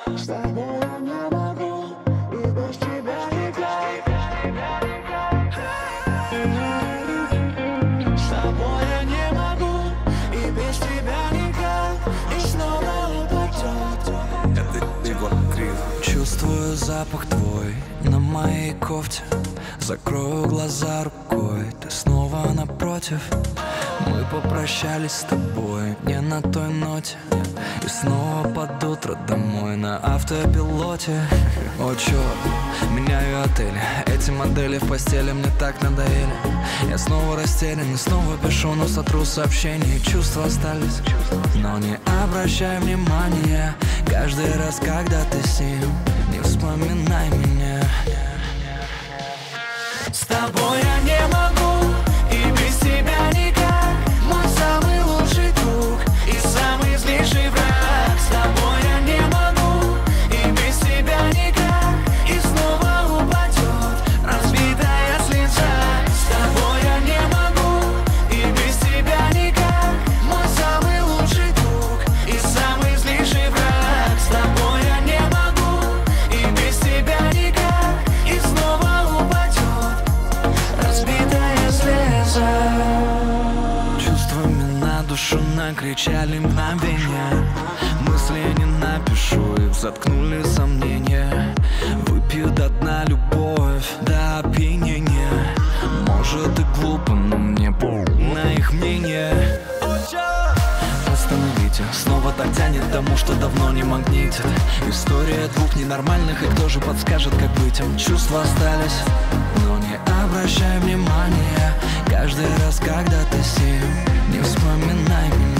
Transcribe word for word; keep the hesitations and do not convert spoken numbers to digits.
С тобой я не могу, и без тебя никак. С тобой я не могу, и без тебя никак. И снова упадет. Это Егор Крид. Чувствую запах твой на моей кофте. Закрою глаза рукой, ты снова напротив. Мы попрощались с тобой не на той ноте, и снова под утро домой на автопилоте. О, черт, меняю отели, эти модели в постели мне так надоели. Я снова растерян и снова пишу, но сотру сообщения. Чувства остались, но не обращай внимания. Каждый раз, когда ты с ним, не вспоминай меня. С тобой я не могу, и без тебя никак. Мой самый лучший друг и самый злейший враг. С тобой я не могу, и без тебя никак. И снова упадет разбитая слеза. С тобой я не могу, и без тебя никак. Мой самый лучший друг и самый злейший враг. С тобой я не могу, и без тебя никак. И снова упадет разбитая слеза. Чувствами на душу накричали мгновения. Мысли не напишу, их заткнули сомнения. Выпью до дна любовь до опьянения. Может и глупо, но мне похуй на их мнение. Остановите, снова так тянет тому, что давно не магнитит. История двух ненормальных, и кто же подскажет, как быть им? Чувства остались, но не обращай внимания. Каждый раз, когда ты с ним, не вспоминай меня.